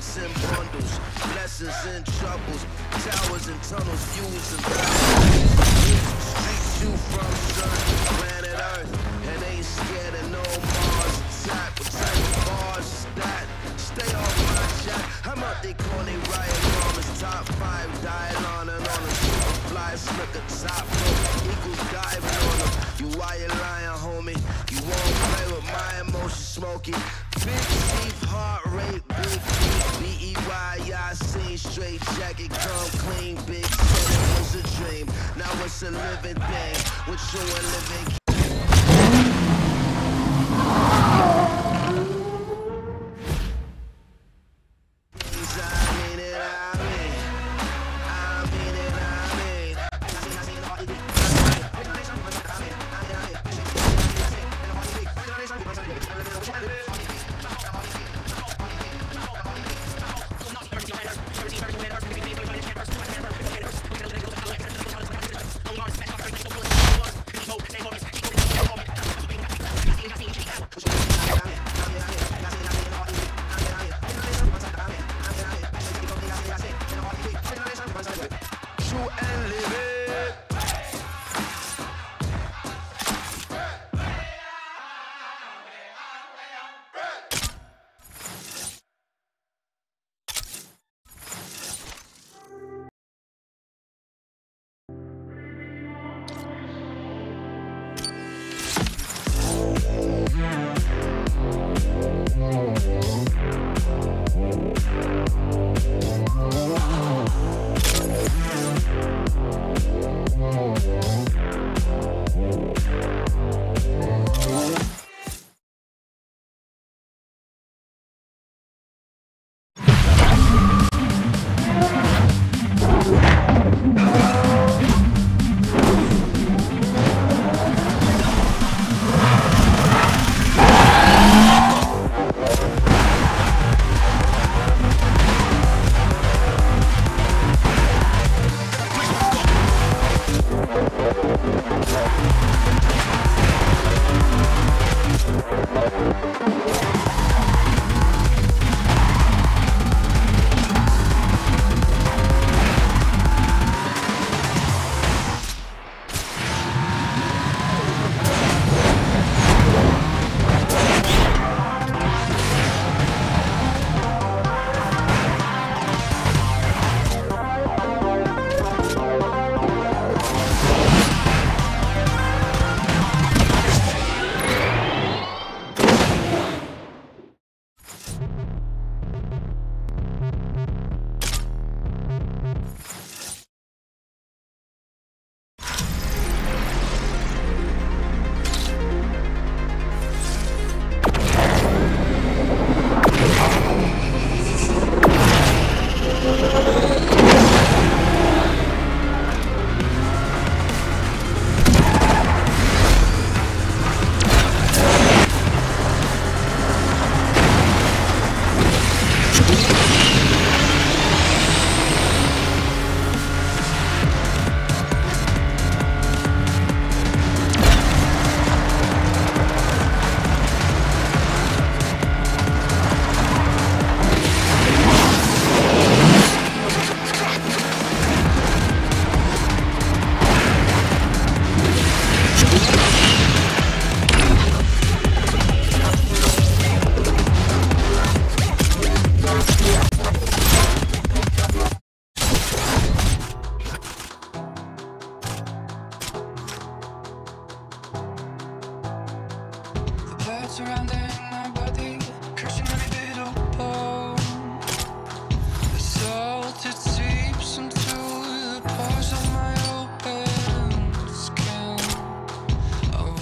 Blessings in bundles, blessings in troubles, towers and tunnels, views and valleys. Street you from sun, planet Earth, and ain't scared of no Mars attack. What type of bars is that? Stay off my chat. I'm out they call they riot bombers. Top 5 dial on and on a super fly slicker top rope. Eagles diving on them. You why you lying, homie? You won't play with my emotions, smoky. Big teeth, heart rate, big beat, B-E-Y, I seen straight jacket, come clean, big said it was a dream. Now it's a living thing, with you and living. Surrounding my body, crushing every bit of bone. The salt, it seeps into the pores of my open skin. Oh.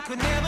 could never